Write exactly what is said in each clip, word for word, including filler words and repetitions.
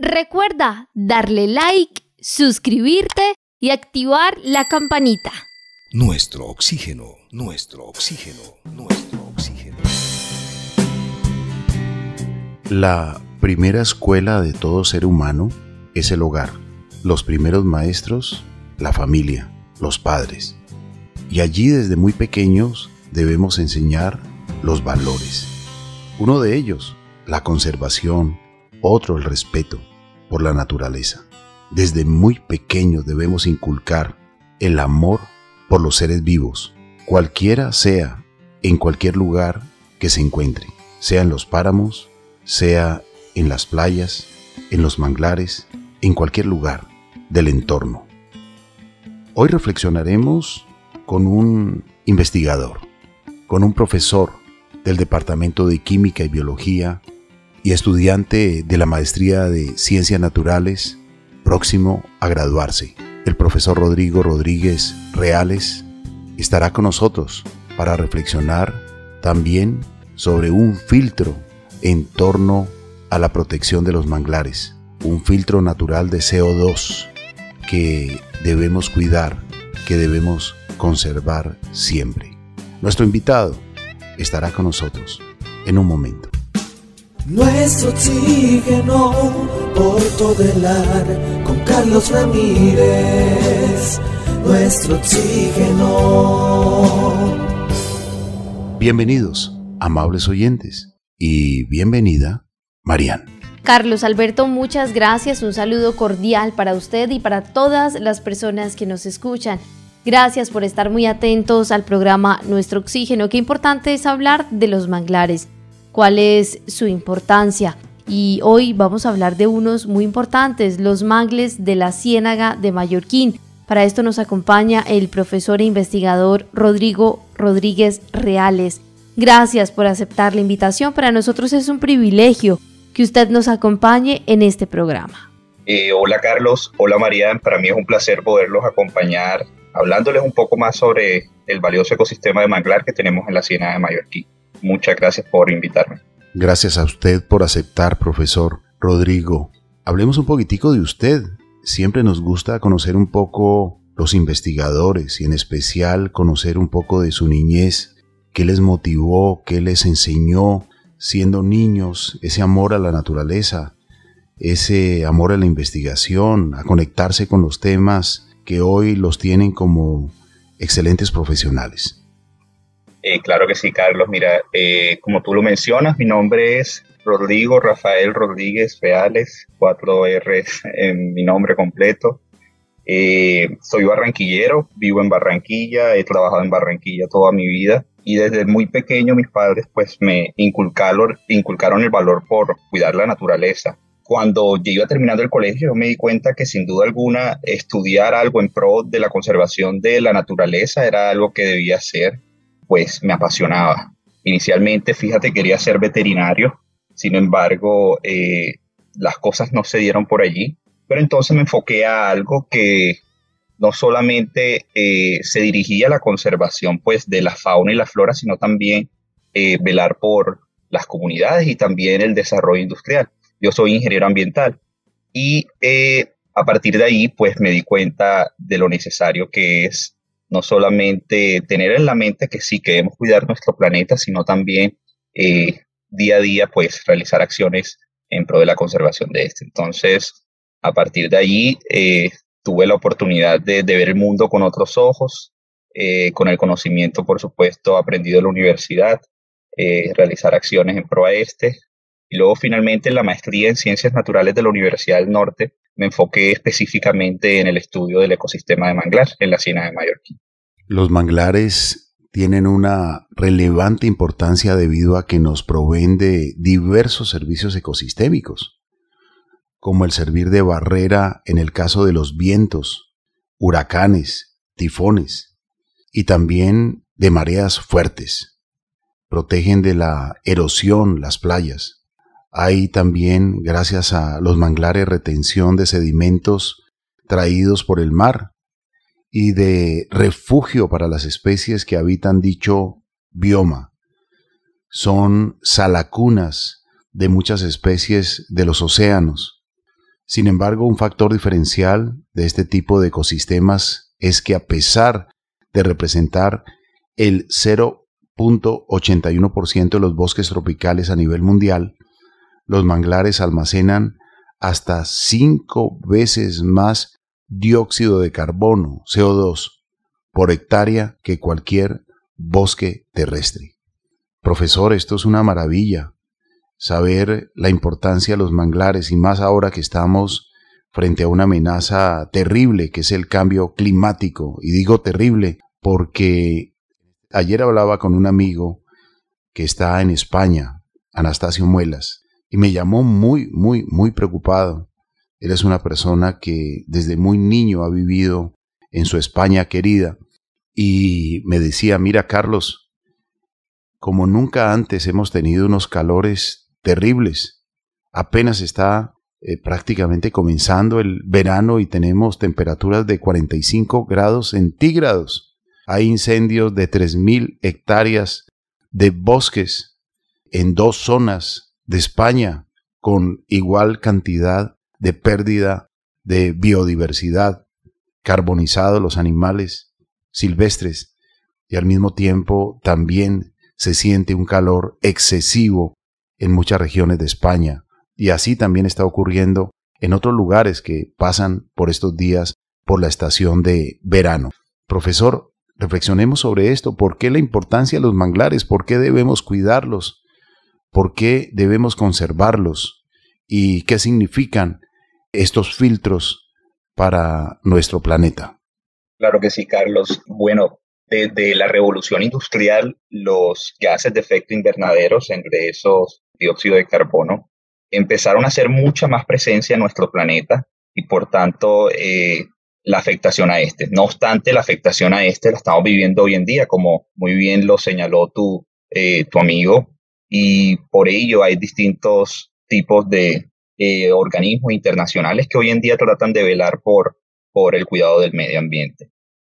Recuerda darle like, suscribirte y activar la campanita. Nuestro oxígeno, nuestro oxígeno, nuestro oxígeno. La primera escuela de todo ser humano es el hogar. Los primeros maestros, la familia, los padres. Y allí desde muy pequeños debemos enseñar los valores. Uno de ellos, la conservación, otro el respeto por la naturaleza. Desde muy pequeños debemos inculcar el amor por los seres vivos, cualquiera sea, en cualquier lugar que se encuentre, sea en los páramos, sea en las playas, en los manglares, en cualquier lugar del entorno. Hoy reflexionaremos con un investigador, con un profesor del Departamento de Química y Biología y estudiante de la Maestría de Ciencias Naturales, próximo a graduarse. El profesor Rodrigo Rodríguez Reales estará con nosotros para reflexionar también sobre un filtro en torno a la protección de los manglares, un filtro natural de C O dos que debemos cuidar, que debemos conservar siempre. Nuestro invitado estará con nosotros en un momento. Nuestro oxígeno por todo el ar con Carlos Ramírez. Nuestro oxígeno. Bienvenidos, amables oyentes, y bienvenida, Marian. Carlos Alberto, muchas gracias. Un saludo cordial para usted y para todas las personas que nos escuchan. Gracias por estar muy atentos al programa Nuestro Oxígeno. Qué importante es hablar de los manglares. ¿Cuál es su importancia? Y hoy vamos a hablar de unos muy importantes, los mangles de la Ciénaga de Mallorquín. Para esto nos acompaña el profesor e investigador Rodrigo Rodríguez Reales. Gracias por aceptar la invitación. Para nosotros es un privilegio que usted nos acompañe en este programa. Eh, hola Carlos, hola Marian, para mí es un placer poderlos acompañar hablándoles un poco más sobre el valioso ecosistema de manglar que tenemos en la Ciénaga de Mallorquín. Muchas gracias por invitarme. Gracias a usted por aceptar, profesor Rodrigo. Hablemos un poquitico de usted. Siempre nos gusta conocer un poco los investigadores y en especial conocer un poco de su niñez. ¿Qué les motivó? ¿Qué les enseñó siendo niños? Ese amor a la naturaleza, ese amor a la investigación, a conectarse con los temas que hoy los tienen como excelentes profesionales. Eh, claro que sí, Carlos. Mira, eh, como tú lo mencionas, mi nombre es Rodrigo Rafael Rodríguez Reales, cuatro R's en mi nombre completo. Eh, soy barranquillero, vivo en Barranquilla, he trabajado en Barranquilla toda mi vida y desde muy pequeño mis padres pues me inculcaron, inculcaron el valor por cuidar la naturaleza. Cuando yo iba terminando el colegio, yo me di cuenta que sin duda alguna estudiar algo en pro de la conservación de la naturaleza era algo que debía hacer. Pues me apasionaba. Inicialmente, fíjate, quería ser veterinario, sin embargo, eh, las cosas no se dieron por allí, pero entonces me enfoqué a algo que no solamente eh, se dirigía a la conservación pues, de la fauna y la flora, sino también eh, velar por las comunidades y también el desarrollo industrial. Yo soy ingeniero ambiental y eh, a partir de ahí pues me di cuenta de lo necesario que es no solamente tener en la mente que sí queremos cuidar nuestro planeta, sino también eh, día a día pues realizar acciones en pro de la conservación de este. Entonces, a partir de ahí eh, tuve la oportunidad de, de ver el mundo con otros ojos, eh, con el conocimiento, por supuesto, aprendido en la universidad, eh, realizar acciones en pro a este. Y luego finalmente en la maestría en Ciencias Naturales de la Universidad del Norte me enfoqué específicamente en el estudio del ecosistema de manglar en la Ciénaga de Mallorquín. Los manglares tienen una relevante importancia debido a que nos proveen de diversos servicios ecosistémicos, como el servir de barrera en el caso de los vientos, huracanes, tifones y también de mareas fuertes. Protegen de la erosión las playas. Hay también, gracias a los manglares, retención de sedimentos traídos por el mar y de refugio para las especies que habitan dicho bioma. Son salacunas de muchas especies de los océanos. Sin embargo, un factor diferencial de este tipo de ecosistemas es que a pesar de representar el cero punto ochenta y uno por ciento de los bosques tropicales a nivel mundial, los manglares almacenan hasta cinco veces más dióxido de carbono, C O dos, por hectárea que cualquier bosque terrestre. Profesor, esto es una maravilla, saber la importancia de los manglares y más ahora que estamos frente a una amenaza terrible que es el cambio climático. Y digo terrible porque ayer hablaba con un amigo que está en España, Anastasio Muelas, y me llamó muy, muy, muy preocupado. Él es una persona que desde muy niño ha vivido en su España querida y me decía, mira Carlos, como nunca antes hemos tenido unos calores terribles. Apenas está eh, prácticamente comenzando el verano y tenemos temperaturas de cuarenta y cinco grados centígrados. Hay incendios de tres mil hectáreas de bosques en dos zonas de España con igual cantidad de pérdida de biodiversidad, carbonizados los animales silvestres y al mismo tiempo también se siente un calor excesivo en muchas regiones de España y así también está ocurriendo en otros lugares que pasan por estos días por la estación de verano. Profesor, reflexionemos sobre esto. ¿Por qué la importancia de los manglares? ¿Por qué debemos cuidarlos? ¿Por qué debemos conservarlos? ¿Y qué significan estos filtros para nuestro planeta? Claro que sí, Carlos. Bueno, desde la revolución industrial, los gases de efecto invernaderos, entre esos dióxido de carbono, empezaron a hacer mucha más presencia en nuestro planeta y por tanto eh, la afectación a este. No obstante, la afectación a este la estamos viviendo hoy en día, como muy bien lo señaló tu, eh, tu amigo, y por ello hay distintos tipos de eh, organismos internacionales que hoy en día tratan de velar por, por el cuidado del medio ambiente.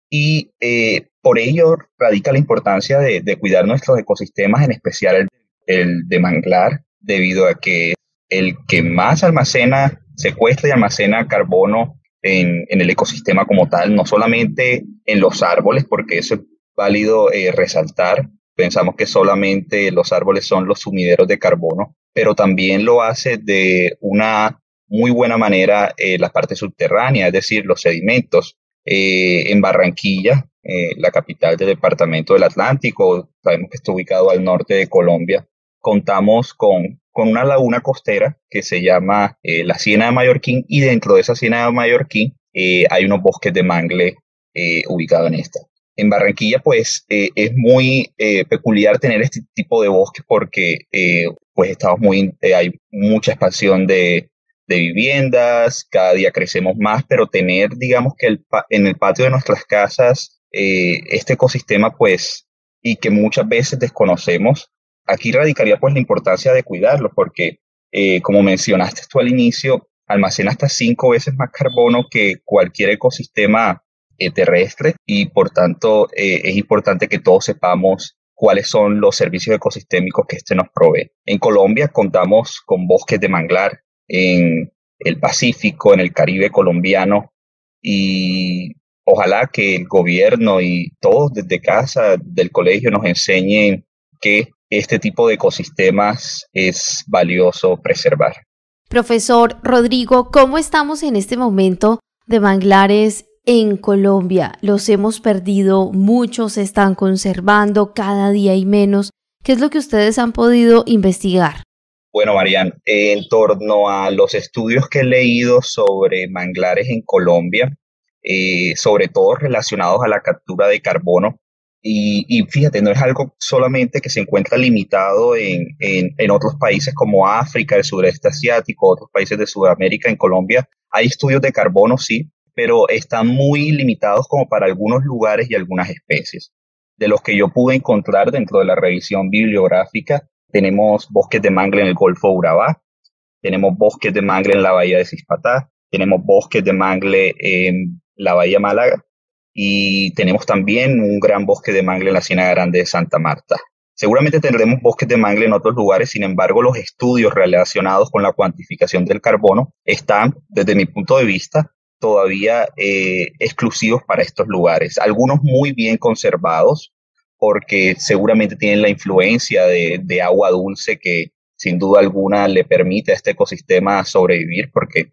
Y eh, por ello radica la importancia de, de cuidar nuestros ecosistemas, en especial el, el de manglar, debido a que el que más almacena, secuestra y almacena carbono en, en el ecosistema como tal, no solamente en los árboles, porque eso es válido eh, resaltar, pensamos que solamente los árboles son los sumideros de carbono, pero también lo hace de una muy buena manera eh, la parte subterránea, es decir, los sedimentos. Eh, en Barranquilla, eh, la capital del departamento del Atlántico, sabemos que está ubicado al norte de Colombia, contamos con, con una laguna costera que se llama eh, la Siena de Mallorquín, y dentro de esa Siena de Mallorquín eh, hay unos bosques de mangle eh, ubicados en esta. En Barranquilla, pues, eh, es muy eh, peculiar tener este tipo de bosques porque eh, pues estamos muy, eh, hay mucha expansión de de viviendas, cada día crecemos más, pero tener, digamos que el, en el patio de nuestras casas eh, este ecosistema, pues, y que muchas veces desconocemos, aquí radicaría pues la importancia de cuidarlo, porque eh, como mencionaste tú al inicio, almacena hasta cinco veces más carbono que cualquier ecosistema eh, terrestre, y por tanto eh, es importante que todos sepamos cuáles son los servicios ecosistémicos que este nos provee. En Colombia contamos con bosques de manglar, en el Pacífico, en el Caribe colombiano, y ojalá que el gobierno y todos desde casa, del colegio, nos enseñen que este tipo de ecosistemas es valioso preservar. Profesor Rodrigo, ¿cómo estamos en este momento de manglares en Colombia? Los hemos perdido, muchos se están conservando, cada día hay menos. ¿Qué es lo que ustedes han podido investigar? Bueno, Marian, en torno a los estudios que he leído sobre manglares en Colombia, eh, sobre todo relacionados a la captura de carbono, y, y fíjate, no es algo solamente que se encuentra limitado en, en, en otros países como África, el sureste asiático, otros países de Sudamérica. En Colombia hay estudios de carbono, sí, pero están muy limitados como para algunos lugares y algunas especies. De los que yo pude encontrar dentro de la revisión bibliográfica, tenemos bosques de mangle en el Golfo de Urabá, tenemos bosques de mangle en la Bahía de Cispatá, tenemos bosques de mangle en la Bahía Málaga y tenemos también un gran bosque de mangle en la Ciénaga Grande de Santa Marta. Seguramente tendremos bosques de mangle en otros lugares, sin embargo, los estudios relacionados con la cuantificación del carbono están, desde mi punto de vista, todavía eh, exclusivos para estos lugares. Algunos muy bien conservados, porque seguramente tienen la influencia de, de agua dulce que sin duda alguna le permite a este ecosistema sobrevivir, porque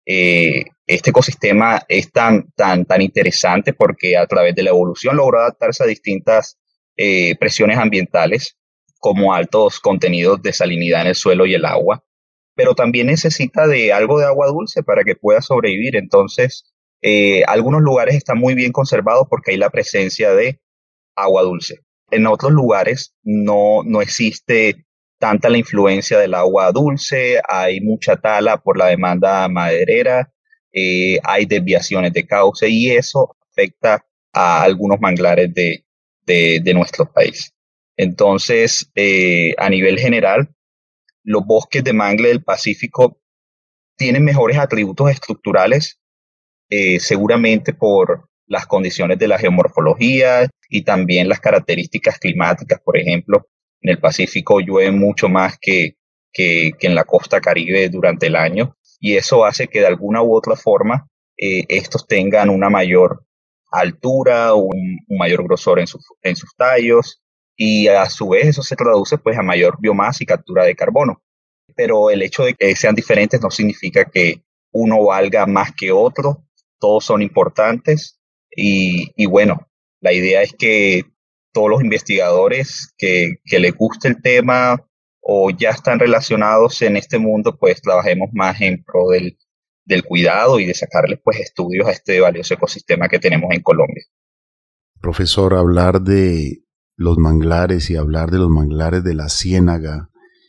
eh, este ecosistema es tan, tan, tan interesante porque a través de la evolución logró adaptarse a distintas eh, presiones ambientales, como altos contenidos de salinidad en el suelo y el agua, pero también necesita de algo de agua dulce para que pueda sobrevivir. Entonces, eh, algunos lugares están muy bien conservados porque hay la presencia de agua dulce. En otros lugares no, no existe tanta la influencia del agua dulce, hay mucha tala por la demanda maderera, eh, hay desviaciones de cauce y eso afecta a algunos manglares de, de, de nuestro país. Entonces, eh, a nivel general, los bosques de mangle del Pacífico tienen mejores atributos estructurales, eh, seguramente por las condiciones de la geomorfología y también las características climáticas. Por ejemplo, en el Pacífico llueve mucho más que, que, que en la costa Caribe durante el año, y eso hace que de alguna u otra forma eh, estos tengan una mayor altura, un, un mayor grosor en, su, en sus tallos, y a su vez eso se traduce pues a mayor biomasa y captura de carbono. Pero el hecho de que sean diferentes no significa que uno valga más que otro, todos son importantes y, y bueno, la idea es que todos los investigadores que, que les guste el tema o ya están relacionados en este mundo, pues trabajemos más en pro del, del cuidado y de sacarles pues estudios a este valioso ecosistema que tenemos en Colombia. Profesor, hablar de los manglares y hablar de los manglares de la Ciénaga,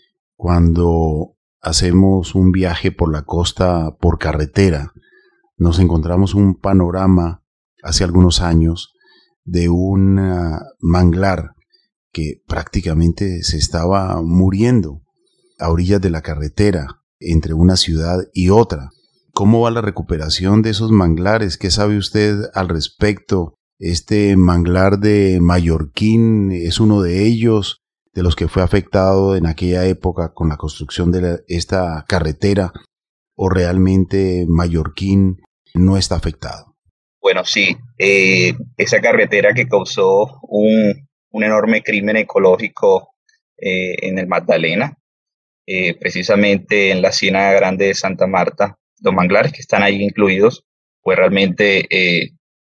cuando hacemos un viaje por la costa por carretera, nos encontramos un panorama hace algunos años de un uh, manglar que prácticamente se estaba muriendo a orillas de la carretera entre una ciudad y otra. ¿Cómo va la recuperación de esos manglares? ¿Qué sabe usted al respecto? Este manglar de Mallorquín es uno de ellos, de los que fue afectado en aquella época con la construcción de la, esta carretera, o realmente Mallorquín no está afectado. Bueno, sí, eh, esa carretera que causó un, un enorme crimen ecológico eh, en el Magdalena, eh, precisamente en la Ciénaga Grande de Santa Marta, los manglares que están ahí incluidos, fue realmente eh,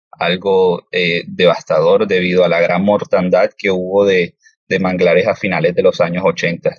algo eh, devastador debido a la gran mortandad que hubo de, de manglares a finales de los años ochenta.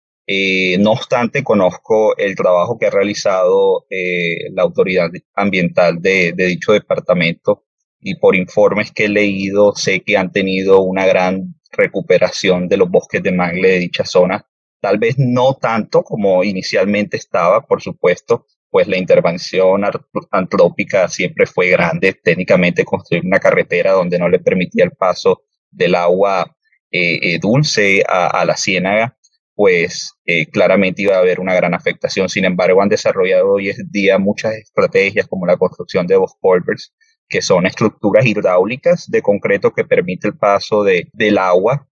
Eh, no obstante, conozco el trabajo que ha realizado eh, la autoridad ambiental de, de dicho departamento y por informes que he leído sé que han tenido una gran recuperación de los bosques de mangle de dicha zona. Tal vez no tanto como inicialmente estaba, por supuesto, pues la intervención antrópica siempre fue grande. Técnicamente construir una carretera donde no le permitía el paso del agua eh, eh, dulce a, a la ciénaga, pues eh, claramente iba a haber una gran afectación. Sin embargo, han desarrollado hoy en día muchas estrategias como la construcción de box culverts, que son estructuras hidráulicas de concreto que permite el paso de, del agua,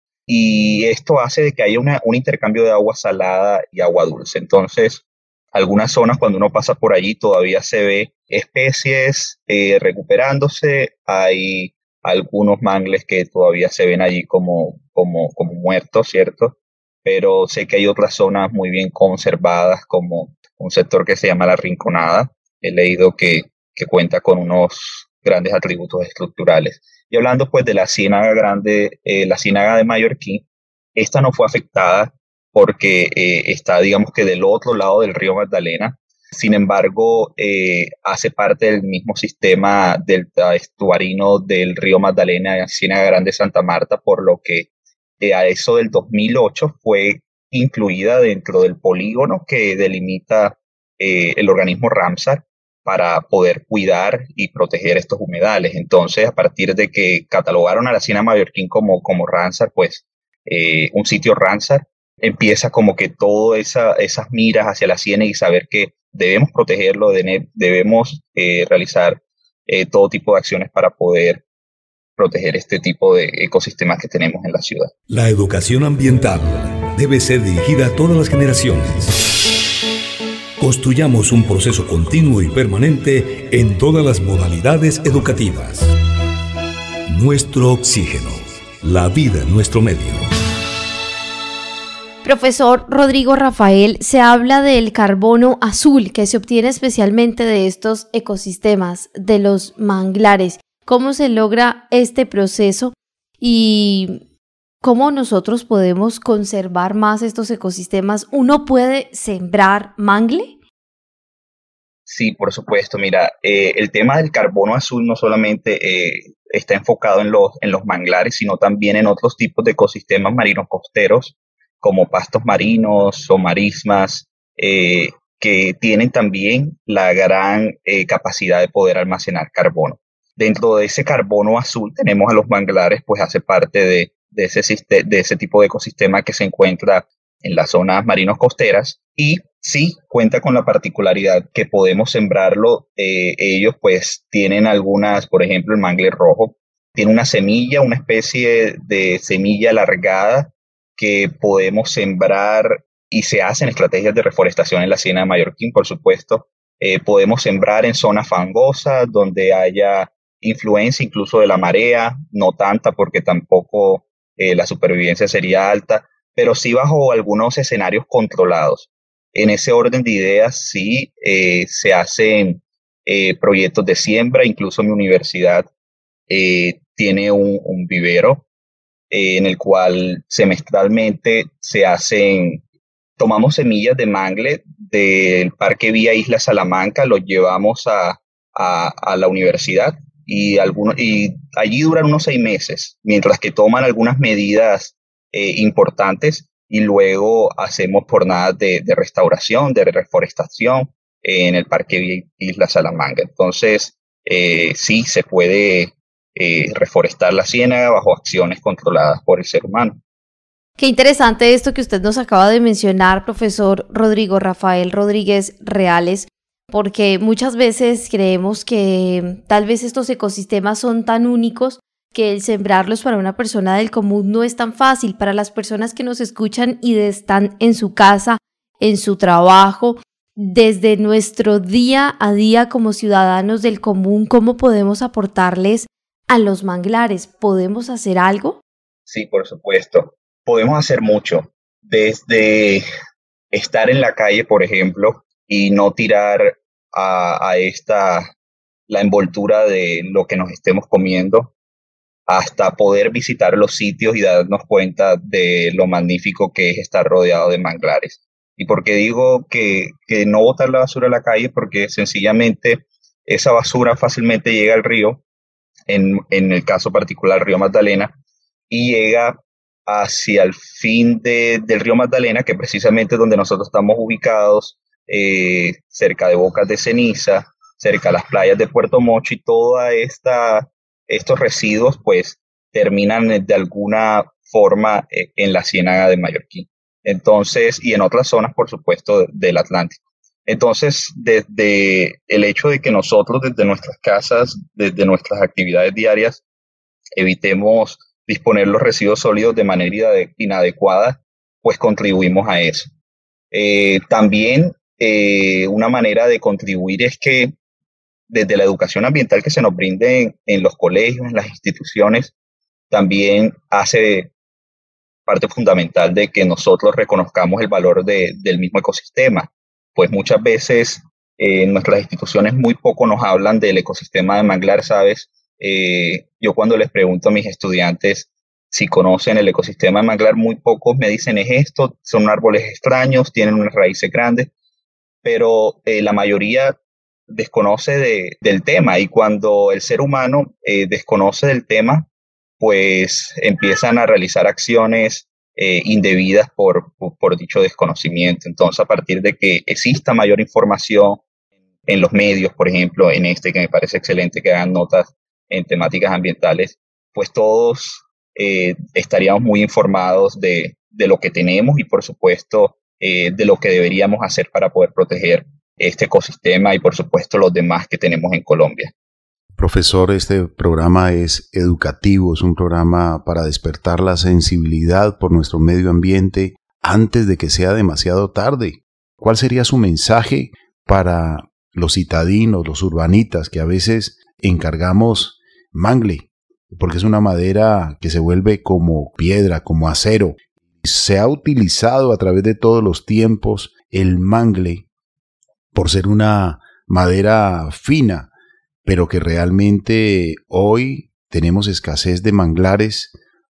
y esto hace de que haya una, un intercambio de agua salada y agua dulce. Entonces, algunas zonas cuando uno pasa por allí todavía se ve especies eh, recuperándose, hay algunos mangles que todavía se ven allí como, como, como muertos, ¿cierto? Pero sé que hay otras zonas muy bien conservadas, como un sector que se llama La Rinconada. He leído que, que cuenta con unos grandes atributos estructurales. Y hablando pues de la Ciénaga Grande, eh, la Ciénaga de Mallorquín, esta no fue afectada porque eh, está, digamos que del otro lado del río Magdalena. Sin embargo, eh, hace parte del mismo sistema del estuarino del río Magdalena, Ciénaga Grande Santa Marta, por lo que a eso del dos mil ocho fue incluida dentro del polígono que delimita eh, el organismo Ramsar para poder cuidar y proteger estos humedales. Entonces, a partir de que catalogaron a la Ciénaga Mallorquín como, como Ramsar, pues eh, un sitio Ramsar, empieza como que todas esa, esas miras hacia la ciénaga y saber que debemos protegerlo, de, debemos eh, realizar eh, todo tipo de acciones para poder proteger este tipo de ecosistemas que tenemos en la ciudad. La educación ambiental debe ser dirigida a todas las generaciones. Construyamos un proceso continuo y permanente en todas las modalidades educativas. Nuestro oxígeno, la vida en nuestro medio. Profesor Rodrigo Rafael, se habla del carbono azul que se obtiene especialmente de estos ecosistemas, de los manglares. ¿Cómo se logra este proceso y cómo nosotros podemos conservar más estos ecosistemas? ¿Uno puede sembrar mangle? Sí, por supuesto. Mira, eh, el tema del carbono azul no solamente eh, está enfocado en los, en los manglares, sino también en otros tipos de ecosistemas marinos costeros, como pastos marinos o marismas, eh, que tienen también la gran eh, capacidad de poder almacenar carbono. Dentro de ese carbono azul tenemos a los manglares, pues hace parte de, de, ese, de ese tipo de ecosistema que se encuentra en las zonas marinos costeras, y sí cuenta con la particularidad que podemos sembrarlo. Eh, ellos pues tienen algunas, por ejemplo el mangle rojo, tiene una semilla, una especie de semilla alargada que podemos sembrar, y se hacen estrategias de reforestación en la Siena de Mallorquín, por supuesto. Eh, podemos sembrar en zonas fangosas donde haya influencia incluso de la marea, no tanta porque tampoco eh, la supervivencia sería alta, pero sí bajo algunos escenarios controlados. En ese orden de ideas sí eh, se hacen eh, proyectos de siembra. Incluso mi universidad eh, tiene un, un vivero eh, en el cual semestralmente se hacen, tomamos semillas de mangle del Parque Vía Isla Salamanca, los llevamos a, a, a la universidad y, algunos, y allí duran unos seis meses, mientras que toman algunas medidas eh, importantes. Y luego hacemos jornadas de, de restauración, de reforestación eh, en el Parque Isla Salamanca. Entonces, eh, sí se puede eh, reforestar la ciénaga bajo acciones controladas por el ser humano. Qué interesante esto que usted nos acaba de mencionar, profesor Rodrigo Rafael Rodríguez Reales, porque muchas veces creemos que tal vez estos ecosistemas son tan únicos que el sembrarlos para una persona del común no es tan fácil. Para las personas que nos escuchan y están en su casa, en su trabajo, desde nuestro día a día como ciudadanos del común, ¿cómo podemos aportarles a los manglares? ¿Podemos hacer algo? Sí, por supuesto. Podemos hacer mucho. Desde estar en la calle, por ejemplo, y no tirar a, a esta, la envoltura de lo que nos estemos comiendo, hasta poder visitar los sitios y darnos cuenta de lo magnífico que es estar rodeado de manglares. ¿Y por qué digo que, que no botar la basura a la calle? Porque sencillamente esa basura fácilmente llega al río, en, en el caso particular río Magdalena, y llega hacia el fin de, del río Magdalena, que precisamente es donde nosotros estamos ubicados, eh, cerca de Bocas de Ceniza, cerca de las playas de Puerto Mocho, y toda esta... estos residuos pues terminan de alguna forma en la Ciénaga de Mallorquín. Entonces, y en otras zonas, por supuesto, del Atlántico. Entonces, desde el hecho de que nosotros desde nuestras casas, desde nuestras actividades diarias, evitemos disponer los residuos sólidos de manera inadecuada, pues contribuimos a eso. Eh, también eh, una manera de contribuir es que desde la educación ambiental que se nos brinde en, en los colegios, en las instituciones, también hace parte fundamental de que nosotros reconozcamos el valor de, del mismo ecosistema. Pues muchas veces eh, en nuestras instituciones muy poco nos hablan del ecosistema de manglar, ¿sabes? Eh, yo cuando les pregunto a mis estudiantes si conocen el ecosistema de manglar, muy pocos me dicen es esto, son árboles extraños, tienen unas raíces grandes, pero eh, la mayoría desconoce de, del tema, y cuando el ser humano eh, desconoce del tema, pues empiezan a realizar acciones eh, indebidas por, por, por dicho desconocimiento. Entonces, a partir de que exista mayor información en los medios, por ejemplo, en este que me parece excelente que hagan notas en temáticas ambientales, pues todos eh, estaríamos muy informados de, de lo que tenemos y, por supuesto, eh, de lo que deberíamos hacer para poder proteger este ecosistema y, por supuesto, los demás que tenemos en Colombia. Profesor, este programa es educativo, es un programa para despertar la sensibilidad por nuestro medio ambiente antes de que sea demasiado tarde. ¿Cuál sería su mensaje para los citadinos, los urbanitas, que a veces encargamos mangle? Porque es una madera que se vuelve como piedra, como acero. Se ha utilizado a través de todos los tiempos el mangle por ser una madera fina, pero que realmente hoy tenemos escasez de manglares,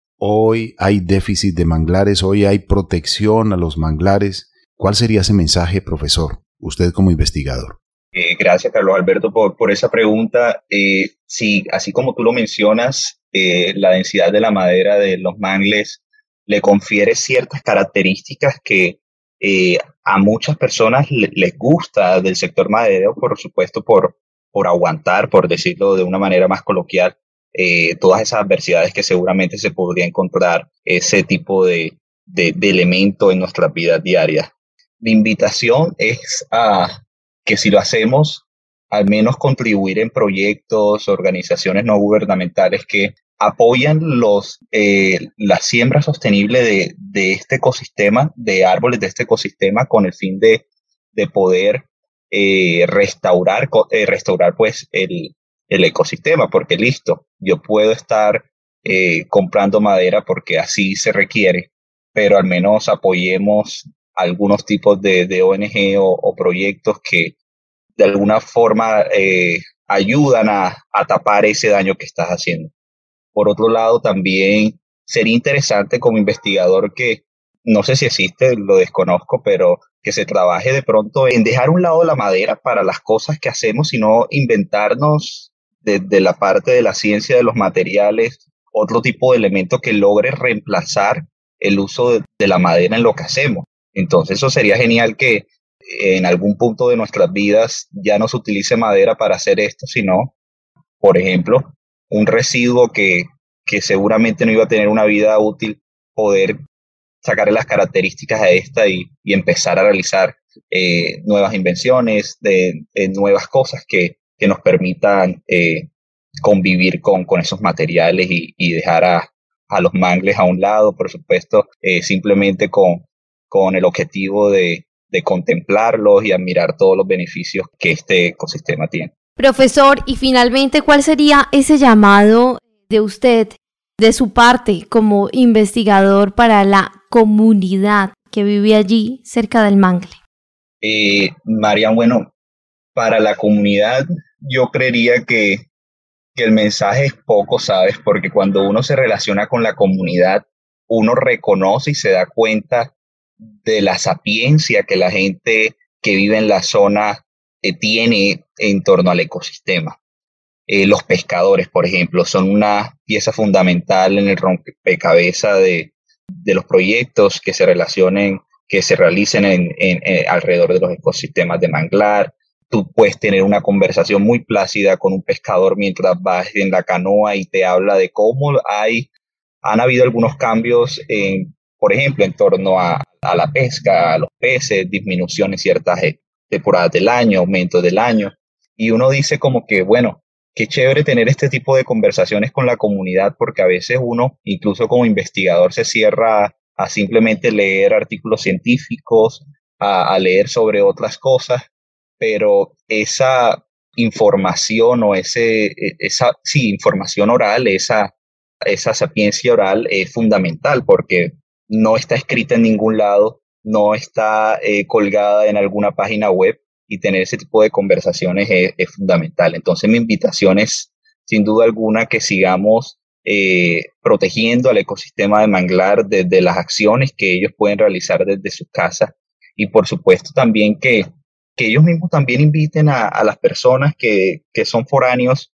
hoy hay déficit de manglares, hoy hay protección a los manglares. ¿Cuál sería ese mensaje, profesor, usted como investigador? Eh, gracias, Carlos Alberto, por, por esa pregunta. Eh, sí, así como tú lo mencionas, eh, la densidad de la madera de los mangles le confiere ciertas características que eh, a muchas personas le, les gusta del sector maderero, por supuesto, por por aguantar, por decirlo de una manera más coloquial, eh, todas esas adversidades que seguramente se podría encontrar ese tipo de, de, de elemento en nuestras vidas diarias. Mi invitación es a que si lo hacemos, al menos contribuir en proyectos, organizaciones no gubernamentales que apoyan los, eh, la siembra sostenible de, de este ecosistema, de árboles de este ecosistema, con el fin de, de poder Eh, restaurar, eh, restaurar pues el, el ecosistema, porque listo, yo puedo estar eh, comprando madera porque así se requiere, pero al menos apoyemos algunos tipos de, de O N G o, o proyectos que de alguna forma eh, ayudan a, a tapar ese daño que estás haciendo. Por otro lado, también sería interesante como investigador que, no sé si existe, lo desconozco, pero que se trabaje de pronto en dejar a un lado la madera para las cosas que hacemos, sino inventarnos desde la parte de la ciencia de los materiales otro tipo de elemento que logre reemplazar el uso de, de la madera en lo que hacemos. Entonces eso sería genial que en algún punto de nuestras vidas ya no se utilice madera para hacer esto, sino, por ejemplo, un residuo que, que seguramente no iba a tener una vida útil, poder sacarle las características a esta y, y empezar a realizar eh, nuevas invenciones, de, de nuevas cosas que, que nos permitan eh, convivir con, con esos materiales y, y dejar a, a los mangles a un lado, por supuesto, eh, simplemente con, con el objetivo de, de contemplarlos y admirar todos los beneficios que este ecosistema tiene. Profesor, y finalmente, ¿cuál sería ese llamado de usted, de su parte como investigador para la comunidad que vive allí cerca del mangle? Eh, Marian, bueno, para la comunidad yo creería que, que el mensaje es poco, ¿sabes? Porque cuando uno se relaciona con la comunidad, uno reconoce y se da cuenta de la sapiencia que la gente que vive en la zona eh, tiene en torno al ecosistema. Eh, los pescadores, por ejemplo, son una pieza fundamental en el rompecabezas de, de los proyectos que se relacionen, que se realicen en, en, en, alrededor de los ecosistemas de manglar. Tú puedes tener una conversación muy plácida con un pescador mientras vas en la canoa y te habla de cómo hay, han habido algunos cambios, en, por ejemplo, en torno a, a la pesca, a los peces, disminución en ciertas temporadas del año, aumentos del año. Y uno dice como que, bueno, qué chévere tener este tipo de conversaciones con la comunidad, porque a veces uno, incluso como investigador, se cierra a simplemente leer artículos científicos, a, a leer sobre otras cosas, pero esa información o ese, esa sí, información oral, esa, esa sapiencia oral es fundamental porque no está escrita en ningún lado, no está eh, colgada en alguna página web. Y tener ese tipo de conversaciones es, es fundamental. Entonces mi invitación es, sin duda alguna, que sigamos eh, protegiendo al ecosistema de manglar desde las acciones que ellos pueden realizar desde sus casas y por supuesto también que, que ellos mismos también inviten a, a las personas que, que son foráneos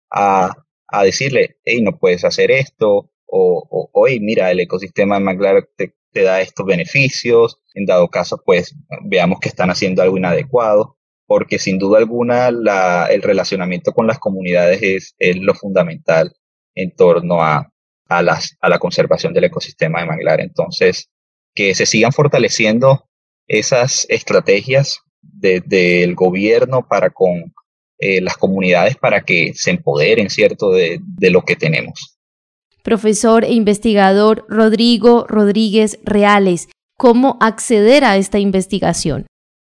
a, a decirle, hey, no puedes hacer esto, o, o, o hey, mira, el ecosistema de manglar te, te da estos beneficios. En dado caso, pues veamos que están haciendo algo inadecuado, porque sin duda alguna la, el relacionamiento con las comunidades es, es lo fundamental en torno a, a, las, a la conservación del ecosistema de manglar. Entonces, que se sigan fortaleciendo esas estrategias desde el gobierno para con eh, las comunidades para que se empoderen, ¿cierto?, de, de lo que tenemos. Profesor e investigador Rodrigo Rodríguez Reales, ¿cómo acceder a esta investigación?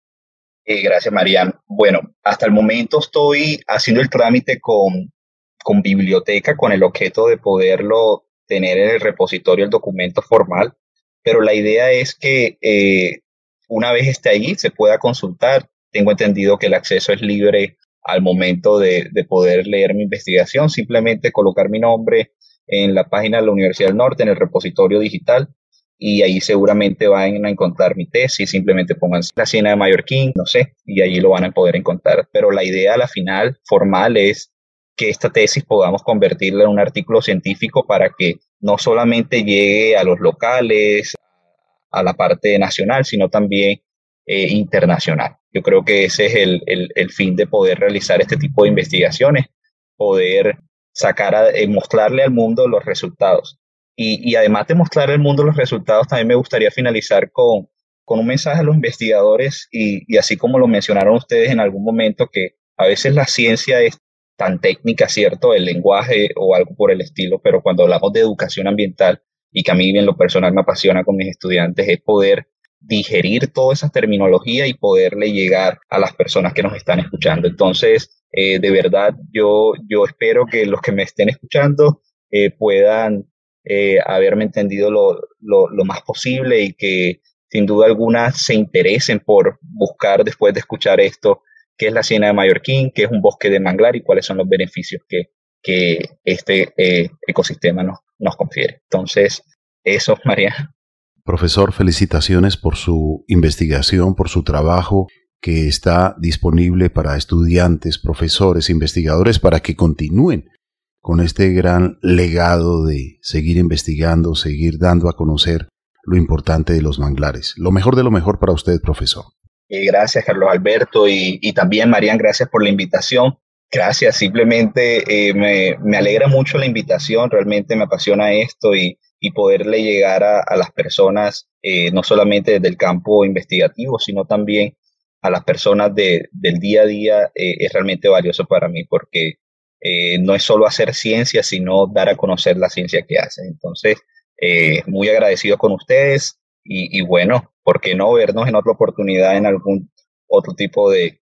Eh, gracias, Marian. Bueno, hasta el momento estoy haciendo el trámite con, con biblioteca, con el objeto de poderlo tener en el repositorio el documento formal, pero la idea es que eh, una vez esté allí se pueda consultar. Tengo entendido que el acceso es libre al momento de, de poder leer mi investigación, simplemente colocar mi nombre en la página de la Universidad del Norte, en el repositorio digital, y ahí seguramente van a encontrar mi tesis. Simplemente pongan la Hacienda de Mallorquín, no sé, y allí lo van a poder encontrar. Pero la idea a la final formal es que esta tesis podamos convertirla en un artículo científico para que no solamente llegue a los locales, a la parte nacional, sino también eh, internacional. Yo creo que ese es el, el, el fin de poder realizar este tipo de investigaciones, poder sacar a, eh, mostrarle al mundo los resultados. Y, y además de mostrarle al mundo los resultados, también me gustaría finalizar con, con un mensaje a los investigadores y, y así como lo mencionaron ustedes en algún momento, que a veces la ciencia es tan técnica, ¿cierto?, el lenguaje o algo por el estilo, pero cuando hablamos de educación ambiental, y que a mí en lo personal me apasiona con mis estudiantes, es poder digerir toda esa terminología y poderle llegar a las personas que nos están escuchando. Entonces, eh, de verdad, yo, yo espero que los que me estén escuchando eh, puedan eh, haberme entendido lo, lo, lo más posible y que sin duda alguna se interesen por buscar, después de escuchar esto, qué es la Hacienda de Mallorquín, qué es un bosque de manglar y cuáles son los beneficios que, que este eh, ecosistema nos, nos confiere. Entonces, eso, María. Profesor, felicitaciones por su investigación, por su trabajo que está disponible para estudiantes, profesores, investigadores, para que continúen con este gran legado de seguir investigando, seguir dando a conocer lo importante de los manglares. Lo mejor de lo mejor para usted, profesor. Eh, gracias, Carlos Alberto, y, y también, Marian, gracias por la invitación. Gracias, simplemente eh, me, me alegra mucho la invitación, realmente me apasiona esto y, y poderle llegar a, a las personas, eh, no solamente desde el campo investigativo, sino también a las personas de, del día a día, eh, es realmente valioso para mí, porque eh, no es solo hacer ciencia, sino dar a conocer la ciencia que hacen. Entonces, eh, muy agradecido con ustedes y, y bueno, ¿por qué no vernos en otra oportunidad en algún otro tipo de,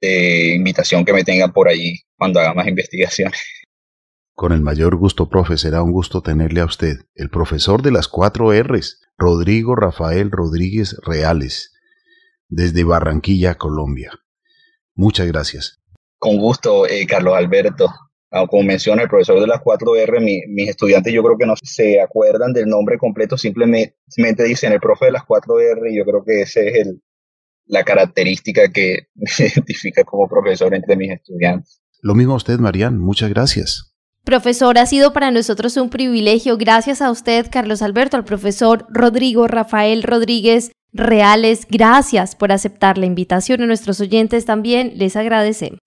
de invitación que me tengan por allí cuando haga más investigaciones? Con el mayor gusto, profe, será un gusto tenerle a usted, el profesor de las cuatro R's, Rodrigo Rafael Rodríguez Reales, desde Barranquilla, Colombia. Muchas gracias. Con gusto, eh, Carlos Alberto. Como menciona el profesor de las cuatro R, mi, mis estudiantes yo creo que no se acuerdan del nombre completo, simplemente dicen el profe de las cuatro R, y yo creo que esa es el, la característica que me identifica como profesor entre mis estudiantes. Lo mismo a usted, Marian, muchas gracias. Profesor, ha sido para nosotros un privilegio. Gracias a usted, Carlos Alberto, al profesor Rodrigo Rafael Rodríguez Reales. Gracias por aceptar la invitación. A nuestros oyentes también les agradecemos.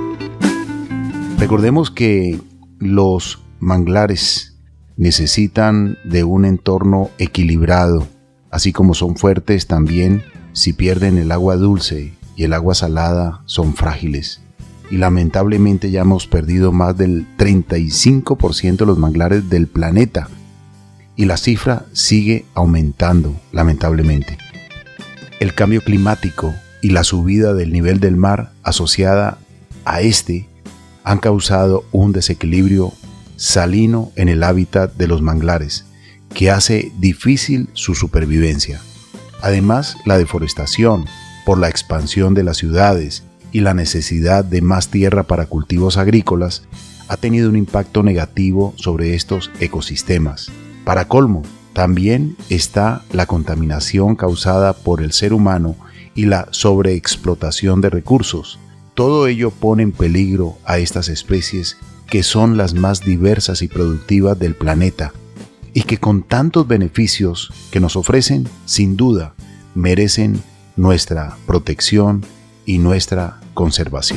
Recordemos que los manglares necesitan de un entorno equilibrado, así como son fuertes también. Si pierden el agua dulce y el agua salada, son frágiles. Y lamentablemente ya hemos perdido más del treinta y cinco por ciento de los manglares del planeta. Y la cifra sigue aumentando, lamentablemente. El cambio climático y la subida del nivel del mar asociada a este han causado un desequilibrio salino en el hábitat de los manglares, que hace difícil su supervivencia. Además, la deforestación por la expansión de las ciudades y la necesidad de más tierra para cultivos agrícolas ha tenido un impacto negativo sobre estos ecosistemas. Para colmo, también está la contaminación causada por el ser humano y la sobreexplotación de recursos. Todo ello pone en peligro a estas especies que son las más diversas y productivas del planeta y que con tantos beneficios que nos ofrecen, sin duda, merecen nuestra protección y nuestra conservación.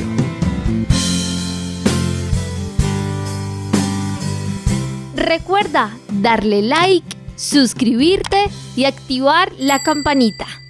Recuerda darle like, suscribirte y activar la campanita.